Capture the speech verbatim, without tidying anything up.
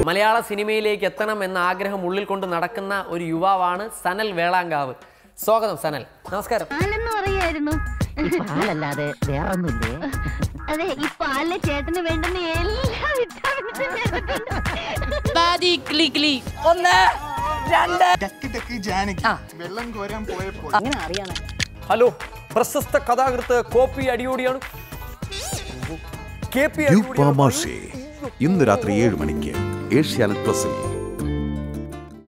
മലയാള സിനിമയിലേക്ക് എത്തണം എന്ന ആഗ്രഹം ഉള്ളിൽ കൊണ്ട് നടക്കുന്ന ഒരു യുവാവാണ് സനൽ വേളാങ്കാവ്. സ്വാഗതം സനൽ. നമസ്കാരം. പാലല്ലാതെ വേറൊന്നുമില്ലേ? അതെ, ഈ പാലിലെ ചേട്ടന് വേണ്ടുന്ന എല്ലാ അങ്ങനെ അറിയാനേ. ഹലോ, പ്രശസ്ത കഥാകൃത്ത് കോപ്പി അടിയോടിയാണ്. ഇന്ന് രാത്രി ഏഴ് മണിക്ക് ഏഷ്യാനെറ്റ് പ്ലസിൽ.